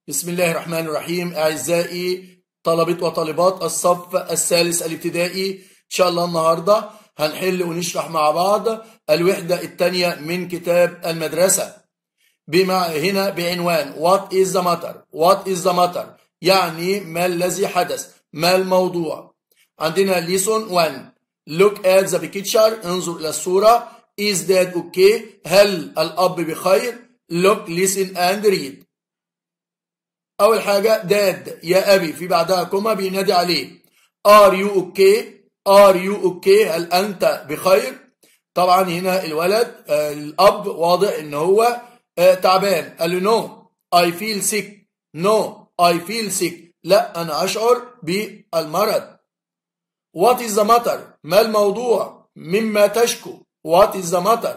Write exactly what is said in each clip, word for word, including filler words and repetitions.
بسم الله الرحمن الرحيم. أعزائي طلبة وطالبات الصف الثالث الابتدائي، إن شاء الله النهاردة هنحل ونشرح مع بعض الوحدة الثانية من كتاب المدرسة بما هنا بعنوان What is the matter؟ What is the matter؟ يعني ما الذي حدث؟ ما الموضوع؟ عندنا lesson one. Look at the picture. انظر إلى الصورة. Is dad okay؟ هل الأب بخير؟ Look, listen and read. أول حاجة داد يا أبي، في بعدها كوما بينادي عليه. Are you okay؟ Are you okay؟ هل أنت بخير؟ طبعا هنا الولد آه الأب واضح إن هو آه تعبان، قال له no I feel sick. no I feel sick. لا أنا أشعر بالمرض. What is the matter؟ ما الموضوع؟ مما تشكو؟ What is the matter؟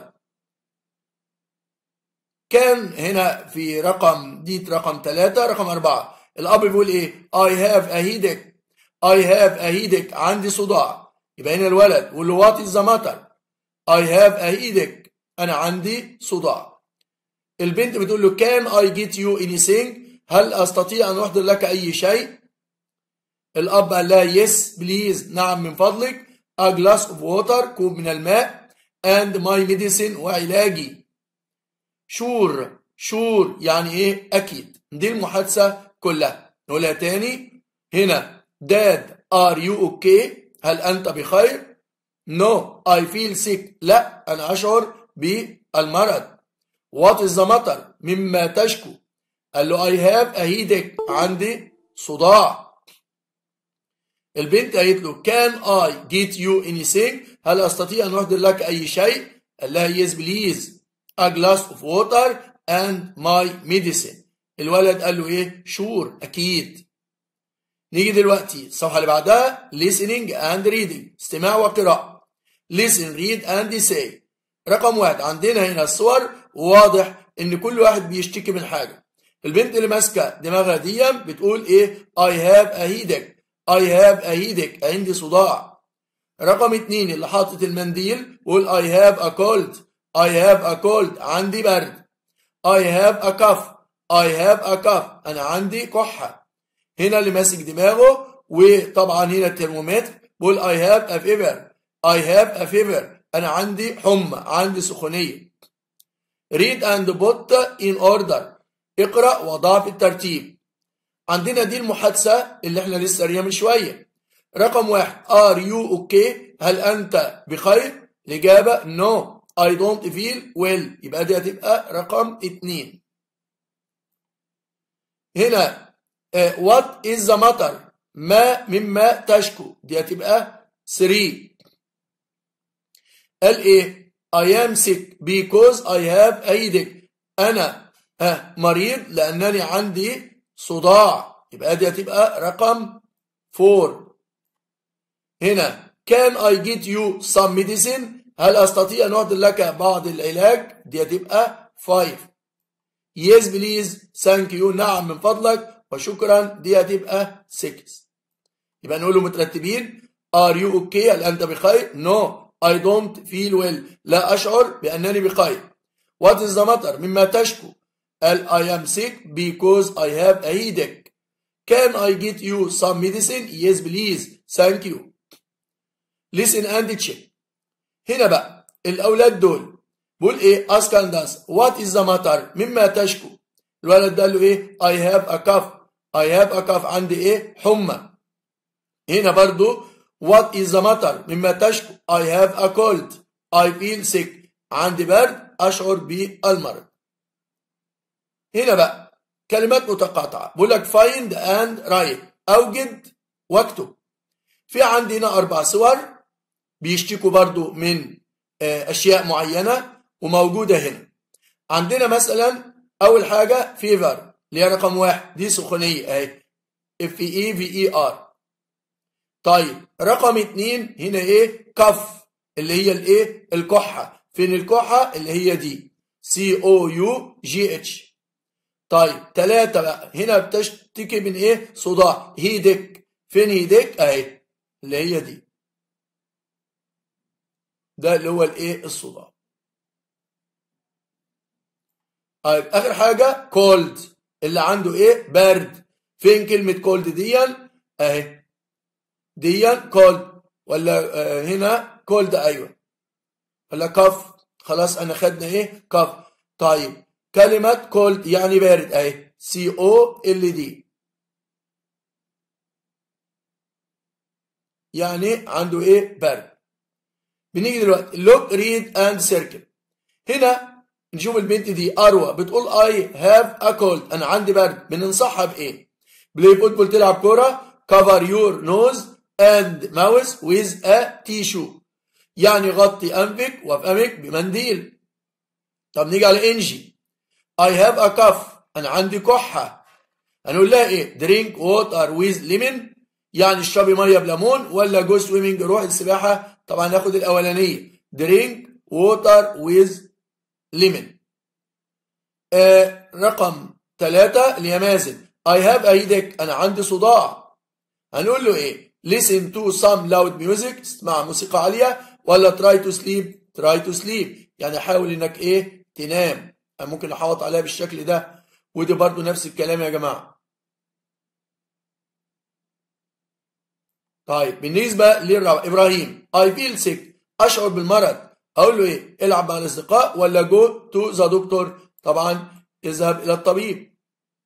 كان هنا في رقم دي رقم ثلاثة. رقم أربعة الأب بيقول إيه؟ I have a headache. I have a headache. عندي صداع. يبقى هنا الولد بيقول له what is the matter؟ I have a headache. أنا عندي صداع. البنت بتقول له can I get you anything؟ هل أستطيع أن أحضر لك أي شيء؟ الأب قال لها yes please. نعم من فضلك. a glass of water. كوب من الماء. and my medicine. وعلاجي. شور شور يعني ايه؟ اكيد. دي المحادثه كلها. نقولها تاني. هنا داد ار يو اوكي؟ هل انت بخير؟ نو اي فيل سيك. لا انا اشعر بالمرض. وات از ذا ماتر؟ مما تشكو؟ قال له اي هاف ا هيدك. عندي صداع. البنت قالت له كان اي جيت يو اني ثينج؟ هل استطيع ان احضر لك اي شيء؟ قال لها يس بليز. a glass of water and my medicine. الولد قال له ايه؟ شور اكيد. نيجي دلوقتي الصفحه اللي بعدها listening and reading. استماع وقراءه. listen read and say. رقم واحد عندنا هنا الصور، واضح ان كل واحد بيشتكي من حاجه. البنت اللي ماسكه دماغها دي بتقول ايه؟ I have a headache. I have a headache. عندي صداع. رقم اتنين اللي حاطط المنديل بيقول I have a cold. I have a cold. عندي برد. I have a cough. I have a cough. أنا عندي كحة. هنا اللي ماسك دماغه وطبعا هنا الترمومتر بقول I have a fever. I have a fever. أنا عندي حمى، عندي سخونية. read and put in order. اقرأ وضع في الترتيب. عندنا دي المحادثة اللي احنا لسه قاريها من شوية. رقم واحد are you okay؟ هل أنت بخير؟ الإجابة no I don't feel well. يبقى دي هتبقى رقم اتنين. هنا uh, what is the matter؟ ما مما تشكو؟ دي هتبقى ثلاثة. قال ايه؟ I am sick because I have a headache. أنا uh, مريض لأنني عندي صداع. يبقى دي هتبقى رقم أربعة. هنا can I get you some medicine؟ هل أستطيع أن أحضر لك بعض العلاج؟ دي هتبقى خمسة. yes please thank you. نعم من فضلك وشكرا. دي هتبقى ستة. يبقى نقوله مترتبين. are you okay؟ هل أنت بخير؟ no I don't feel well. لا أشعر بأنني بخير. what is the matter؟ مما تشكو؟ قال I am sick because I have a headache. can I get you some medicine؟ yes please thank you. listen and check. هنا بقى الأولاد دول بقول إيه؟ ask and ask. what is the matter؟ مما تشكو؟ الولد ده قال له إيه؟ I have a cough. I have a cough. عندي إيه؟ حمى. هنا برضو what is the matter؟ مما تشكو؟ I have a cold. I feel sick. عندي برد، أشعر بالمرض. هنا بقى كلمات متقاطعة بقول لك find and write. أوجد واكتب. في عندنا أربع صور بيشتكوا برضو من أشياء معينة وموجودة هنا. عندنا مثلا أول حاجة فيفر اللي هي رقم واحد، دي سخونية أهي اف اي في اي ار. طيب رقم اتنين هنا إيه؟ كف اللي هي الإيه؟ الكحة. فين الكحة؟ اللي هي دي سي او يو جي اتش. طيب تلاتة بقى هنا بتشتكي من إيه؟ صداع. هيدك. فين هيدك؟ أهي اللي هي دي. ده اللي هو الايه؟ الصداع. طيب اخر حاجه كولد. اللي عنده ايه؟ برد. فين كلمة كولد دي؟ اهي دي كولد، ولا آه هنا كولد؟ ايوه، ولا كف؟ خلاص انا خدنا ايه؟ كف. طيب كلمة كولد يعني بارد اهي، سي او ال دي، يعني عنده ايه؟ برد. بنيجي دلوقتي لوك ريد اند سيركل. هنا نشوف البنت دي اروى بتقول اي هاف ا كولد، انا عندي برد. بننصحها بايه؟ بلاي فوتبول، تلعب كوره. كفر يور نوز اند ماوث ويز ا تيشو، يعني غطي انفك وفمك بمنديل. طب نيجي على انجي، اي هاف ا كف، انا عندي كحه. هنقول لها ايه؟ درينك ووتر ويز ليمون، يعني اشربي ميه بليمون، ولا جو سويمنج، روح السباحه؟ طبعا ناخد الاولانيه، درينك ووتر ويز ليمون. آه رقم ثلاثة اللي هي مازن، I have a headache، أنا عندي صداع. هنقول له إيه؟ listen to some loud music، اسمع موسيقى عالية، ولا try to sleep، try to sleep يعني حاول إنك إيه؟ تنام. ممكن نحوط عليها بالشكل ده، ودي برضو نفس الكلام يا جماعة. طيب بالنسبة للرابع إبراهيم، I feel sick، أشعر بالمرض. أقول له إيه؟ العب مع الأصدقاء، ولا go to the doctor؟ طبعا اذهب إلى الطبيب.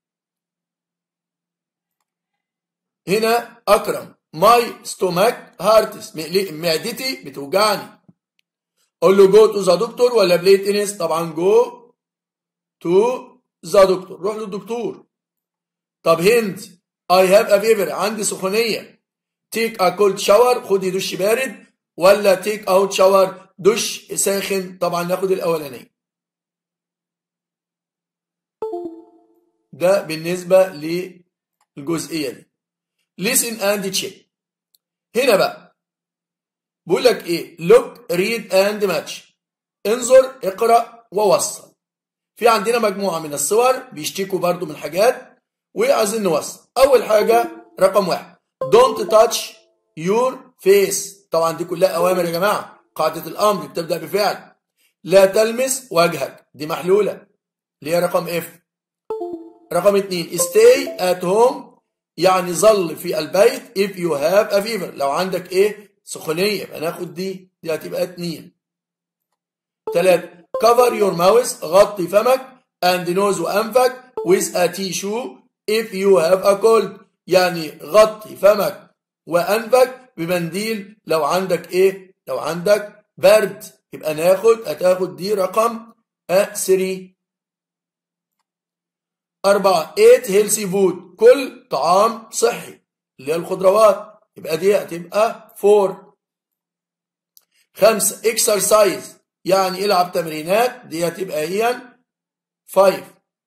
هنا أكرم، my stomach hurts، معدتي بتوجعني. أقول له go to the doctor ولا play tennis؟ طبعا go to the doctor، روح للدكتور. طب هند، I have a fever، عندي سخونية. take a cold shower، خدي دش بارد، ولا take out shower، دش ساخن؟ طبعا ناخد الأولانية. ده بالنسبة للجزئية دي. listen and check. هنا بقى بقول لك ايه؟ look read and match، انظر اقرأ ووصل. في عندنا مجموعة من الصور بيشتكوا برضو من حاجات وعايزين نوصل. اول حاجة رقم واحد don't touch your face، طبعا دي كلها اوامر يا جماعة، قاعدة الامر بتبدأ بفعل. لا تلمس وجهك، دي محلولة اللي هي رقم اف. رقم اتنين stay at home، يعني ظل في البيت if you have a fever، لو عندك ايه؟ سخونية، يبقى ناخد دي، دي هتبقى اتنين. تلاتة cover your mouth، غطي فمك and nose وأنفك with a tissue if you have a cold، يعني غطي فمك وأنفك بمنديل لو عندك ايه؟ لو عندك برد. يبقى ناخد، هتاخد دي رقم ثلاثة. أربعة eat healthy food، كل طعام صحي اللي هي الخضروات، يبقى دي هتبقى أربعة. خمسة exercise، يعني العب تمرينات، دي هتبقى هي خمسة.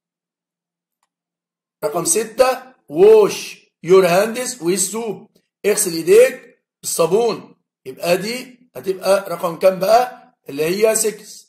رقم ستة wash your hands with soap، اغسل ايديك بالصابون، يبقى دي هتبقى رقم كام بقى؟ اللي هي ستة.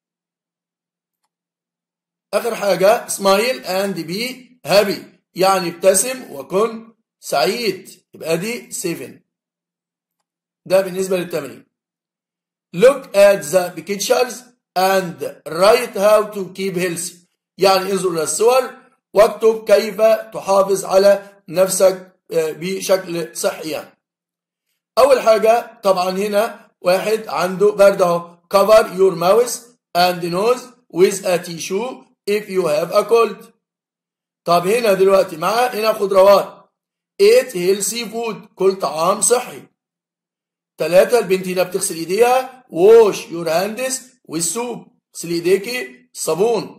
آخر حاجة smile and be happy، يعني ابتسم وكن سعيد، يبقى دي سبعة. ده بالنسبة للتمرين. look at the pictures and write how to keep healthy، يعني انظر إلى الصور واكتب كيف تحافظ على نفسك بشكل صحي. يعني أول حاجة طبعا هنا واحد عنده برد اهو، cover your mouth and nose with a tissue if you have a cold. طب هنا دلوقتي معاه هنا خضروات، eat healthy food، كل طعام صحي. ثلاثة البنت هنا بتغسل ايديها wash your hands with soap، اغسل ايديكي صابون.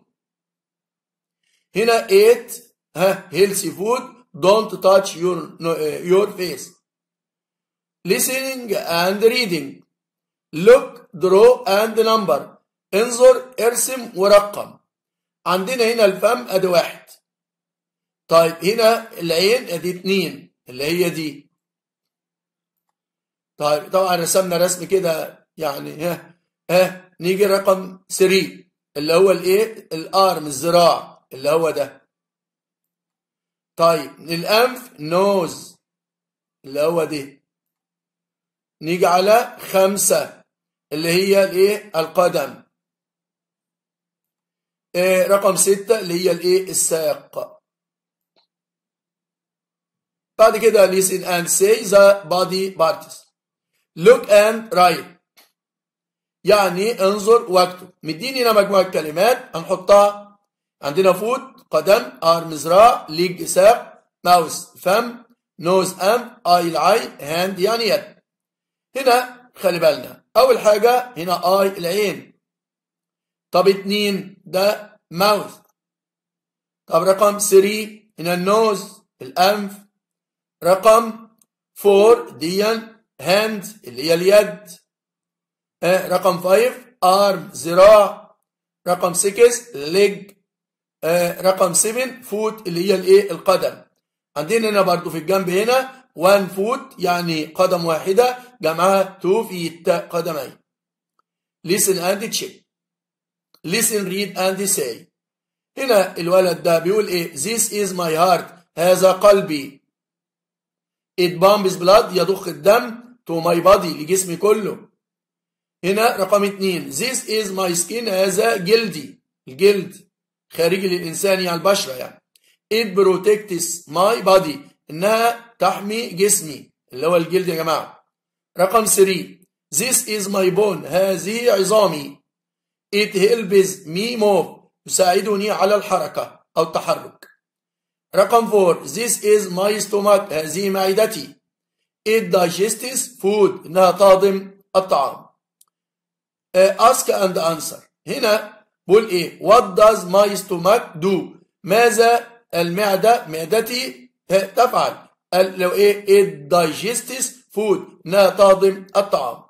هنا eat ها healthy food don't touch your your face. listening and reading look draw and number، انظر ارسم ورقم. عندنا هنا الفم ادي واحد، طيب هنا العين ادي اتنين اللي هي دي. طيب طبعا رسمنا رسم كده يعني ها ها نيجي رقم ثلاثة اللي هو الايه؟ الارم، الذراع اللي هو ده. طيب الانف نوز اللي هو دي. نيجي على خمسة اللي هي الايه؟ القدم. إيه رقم ستة اللي هي الايه؟ الساق. بعد كده listen and say the body parts. look and write يعني انظر واكتب. مديني هنا مجموعة كلمات هنحطها. عندنا فوت قدم، ارم ذراع، ليج ساق، ماوس فم، نوز انف، اي العين، هاند يعني يد. هنا خلي بالنا اول حاجة هنا اي العين. طب اتنين ده ماوث. طب رقم ثلاثة هنا النوز الانف. رقم أربعة دي هاند اللي هي اليد. آه رقم خمسة ارم ذراع. رقم ستة ليج. آه رقم سبعة فوت اللي هي الايه القدم. عندنا هنا برضو في الجنب هنا واحد فوت يعني قدم واحدة، جمعها تو فيت قدمين. listen and check. listen read and say. هنا الولد ده بيقول ايه؟ this is my heart هذا قلبي. it pumps blood يضخ الدم to my body لجسمي كله. هنا رقم اتنين this is my skin هذا جلدي، الجلد خارجي للإنسان يعني البشرة يعني. it protects my body إنها تحمي جسمي اللي هو الجلد يا جماعة. رقم ثلاثة this is my bone هذه عظامي. it helps me move يساعدني على الحركة أو التحرك. رقم أربعة this is my stomach هذه معدتي. it digests food إنها تهضم الطعام. ask and answer. هنا بقول إيه؟ what does my stomach do؟ ماذا المعدة معدتي تفعل؟ لو إيه؟ it digests food إنها تهضم الطعام.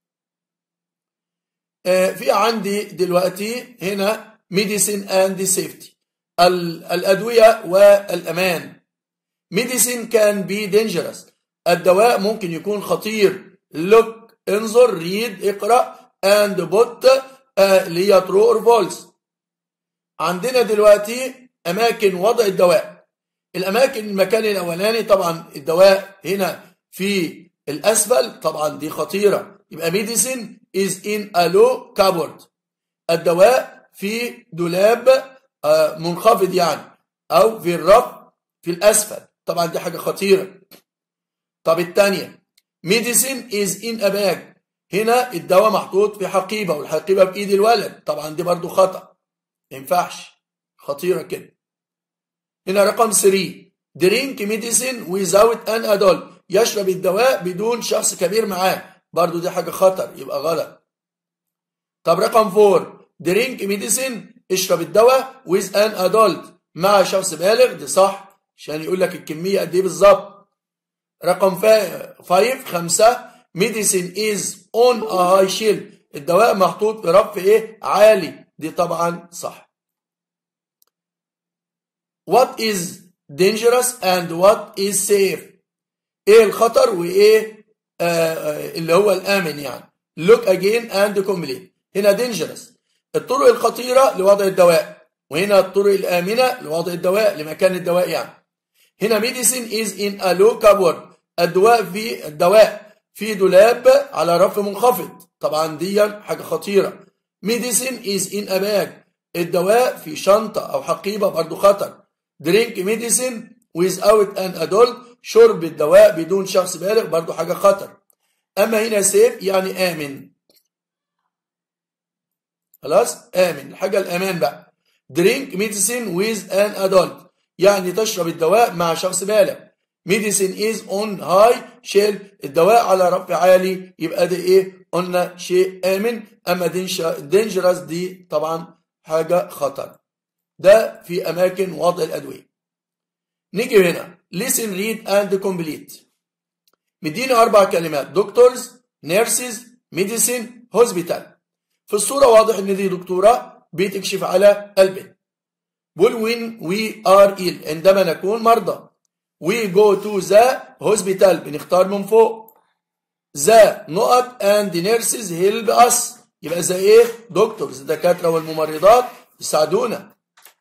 في عندي دلوقتي هنا medicine and safety الأدوية والأمان. medicine can be dangerous الدواء ممكن يكون خطير. look انظر read اقرأ and put اللي هي true or false. عندنا دلوقتي أماكن وضع الدواء. الأماكن المكان الأولاني طبعا الدواء هنا في الأسفل طبعا دي خطيرة، يبقى medicine is in a low cupboard الدواء في دولاب منخفض يعني أو في الرف في الأسفل طبعا دي حاجة خطيرة. طب الثانية medicine is in a bag هنا الدواء محطوط في حقيبة والحقيبة بإيد الولد طبعا دي برضو خطأ ما ينفعش خطيرة كده. هنا رقم ثلاثة drink medicine without an adult يشرب الدواء بدون شخص كبير معاه برضو دي حاجة خطر يبقى غلط. طب رقم أربعة drink medicine اشرب الدواء with an adult مع شخص بالغ دي صح عشان يقول لك الكمية قد ايه بالظبط. رقم خمسة خمسة medicine is on a high shelf الدواء محطوط في رف ايه عالي دي طبعا صح. what is dangerous and what is safe ايه الخطر وايه آه اللي هو الامن يعني. look again and complete. هنا dangerous الطرق الخطيرة لوضع الدواء وهنا الطرق الآمنة لوضع الدواء لمكان الدواء يعني. هنا medicine is in a low cupboard الدواء في الدواء في دولاب على رف منخفض طبعا دي حاجة خطيرة. medicine is in a bag الدواء في شنطة أو حقيبة برضو خطر. drink medicine without an adult شرب الدواء بدون شخص بالغ برضو حاجة خطر. أما هنا safe يعني آمن خلاص آمن الحاجة الأمان بقى. drink medicine with an adult يعني تشرب الدواء مع شخص بالغ. medicine is on high shelf الدواء على رف عالي يبقى ده ايه قلنا شيء آمن. أما dangerous دي طبعا حاجة خطر. ده في أماكن وضع الأدوية. نيجي هنا listen read and complete. مديني أربع كلمات doctors nurses medicine hospital. في الصورة واضح إن دي دكتورة بتكشف على البنت. بقول when we are ill عندما نكون مرضى. we go to the hospital بنختار من فوق. the نقط and nurses help us يبقى زي ايه doctors الدكاترة والممرضات يساعدونا.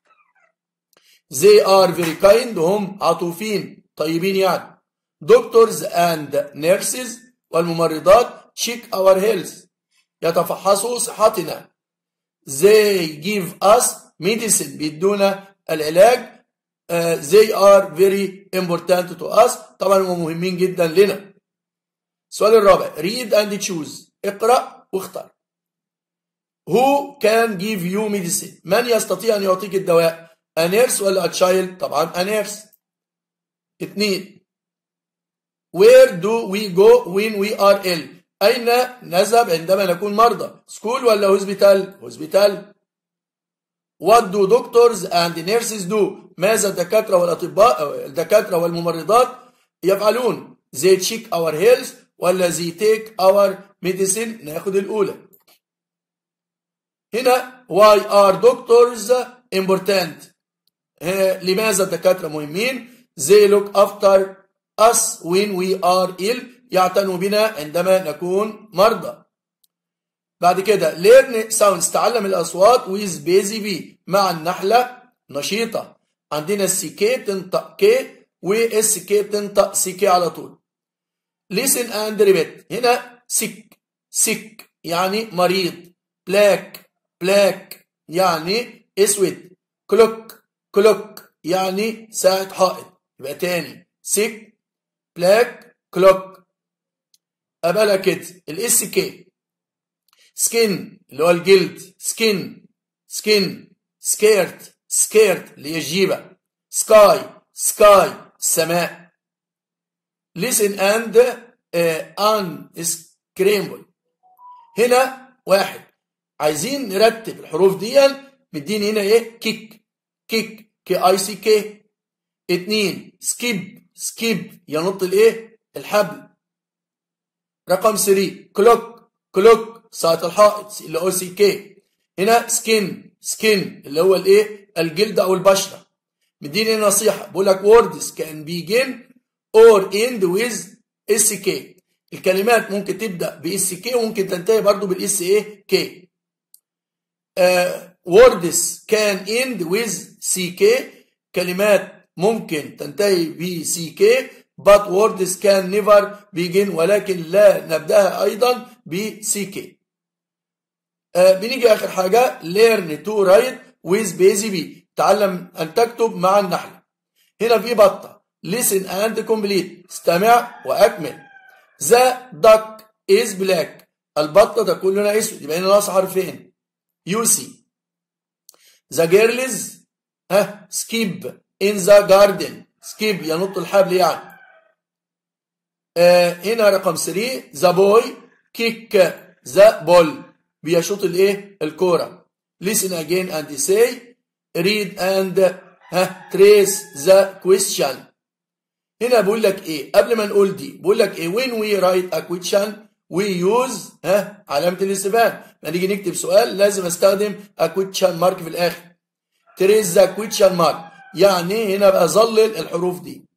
they are very kind هم عطوفين طيبين يعني. doctors and nurses والممرضات check our health يتفحصوا صحتنا. they give us medicine بيدونا العلاج uh, they are very important to us. طبعا هم مهمين جدا لنا. السؤال الرابع read and choose. اقرأ واختر. Who can give you medicine؟ من يستطيع أن يعطيك الدواء؟ a nurse ولا a child؟ طبعا a nurse. اثنين where do we go when we are ill؟ أين نذهب عندما نكون مرضى؟ school ولا hospital؟ hospital. what do doctors and nurses do؟ ماذا الدكاترة والأطباء الدكاترة والممرضات يفعلون؟ they check our health ولا they take our medicine؟ ناخد الأولى. هنا why are doctors important؟ لماذا الدكاترة مهمين؟ they look after us when we are ill. يعتنوا بنا عندما نكون مرضى. بعد كده learn sounds. تعلم الأصوات with busy bee. مع النحلة نشيطة. عندنا السي كي تنطق كي والسي كي تنطق سي كي على طول. listen and repeat. هنا sick sick يعني مريض. black black يعني اسود. clock clock يعني ساعة حائط. يبقى تاني sick black clock. أبقى كده الاس كي skin اللي هو الجلد. skin skin scared scared اللي هي الجيبة. sky sky السماء. listen and uh, unscramble. هنا واحد عايزين نرتب الحروف دي. مديني هنا ايه كيك كيك كي اي سي كي. اتنين سكيب سكيب ينط الايه الحبل. رقم ثلاثة كلوك كلوك ساعة الحائط اللي هو سي كي. هنا سكين سكين اللي هو الايه الجلد او البشرة. مديني نصيحة بقول لك words can begin or end with اس كي. الكلمات ممكن تبدأ باس كي وممكن تنتهي برضو بالاس ايه كي. words can end with سي كي. كلمات ممكن تنتهي ب سي كي but words can never begin ولكن لا نبدأها أيضا ب سي كي. آه بنيجي آخر حاجة learn to write with busy bee. تعلم أن تكتب مع النحلة. هنا في بطة listen and complete. استمع وأكمل. the duck is black. البطة تكون لونها أسود. يبقى هنا ناقص حرفين. you see. the girls ها skip in the garden. skip ينط الحبل يعني. آه هنا رقم ثلاثة the boy kick the ball. بيشوط الايه الكورة. listen again and say read and ها trace the question. هنا بقول لك ايه قبل ما نقول دي بقول لك ايه when we write a question we use ها علامة الاستفهام. لما نيجي نكتب سؤال لازم استخدم a question mark في الاخر. trace the question mark يعني هنا بقى ظلل الحروف دي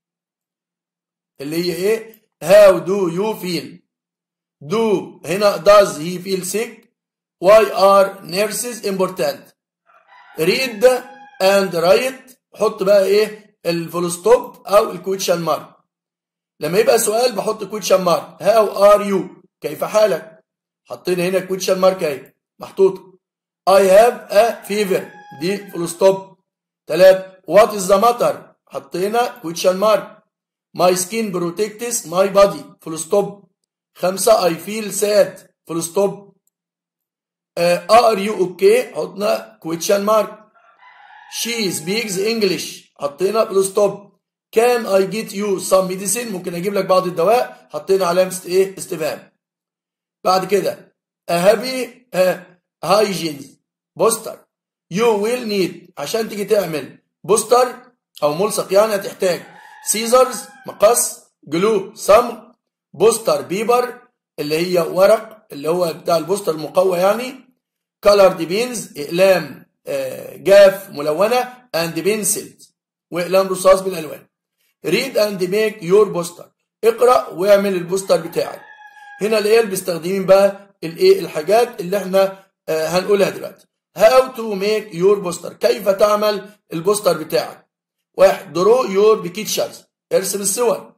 اللي هي ايه how do you feel. do هنا does he feel sick. why are nurses important. read and write حط بقى ايه الفول ستوب او الكويتشن مارك. لما يبقى سؤال بحط كويتشن مارك. how are you كيف حالك. حطينا هنا كويتشن مارك اهي محطوطه. I have a fever دي فول ستوب. ثلاثة what is the matter حطينا كويتشن مارك. my skin protects my body فول ستوب. خمسة I feel sad فول ستوب. uh, are you okay حطنا كويتشن مارك. she speaks English حطينا فول ستوب. can I get you some medicine ممكن اجيب لك بعض الدواء حطينا علامة ايه استفهام. بعد كده a happy uh, hygiene بوستر. you will need عشان تيجي تعمل بوستر او ملصق يعني هتحتاج سيزرز مقص. جلو صمغ. بوستر بيبر اللي هي ورق اللي هو بتاع البوستر المقوى يعني. colored بينز اقلام جاف ملونه. and pencils واقلام رصاص بالالوان. read and make your poster اقرا واعمل البوستر بتاعك. هنا الايه اللي بيستخدمين بقى الايه الحاجات اللي احنا هنقولها دلوقتي. how to make your poster كيف تعمل البوستر بتاعك. واحد draw your pictures ارسم الصور.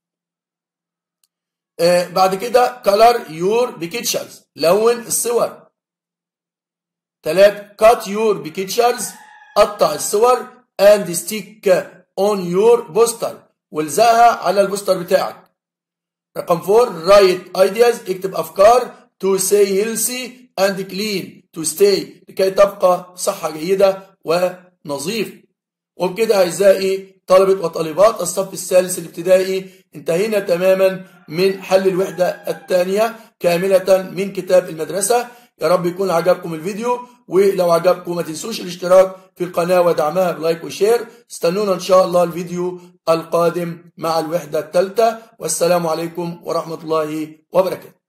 آه بعد كده color your pictures لون الصور. ثلاثة cut your pictures قطع الصور. and stick on your poster. والزقها على البوستر بتاعك. رقم أربعة write ideas. اكتب أفكار to stay healthy and clean. to stay لكي تبقى صحة جيدة ونظيف. وبكده أعزائي طلبة وطالبات الصف الثالث الابتدائي انتهينا تماما من حل الوحدة الثانية كاملة من كتاب المدرسة. يا رب يكون عجبكم الفيديو، ولو عجبكم ما تنسوش الاشتراك في القناة ودعمها بلايك وشير. استنونا إن شاء الله الفيديو القادم مع الوحدة الثالثة، والسلام عليكم ورحمة الله وبركاته.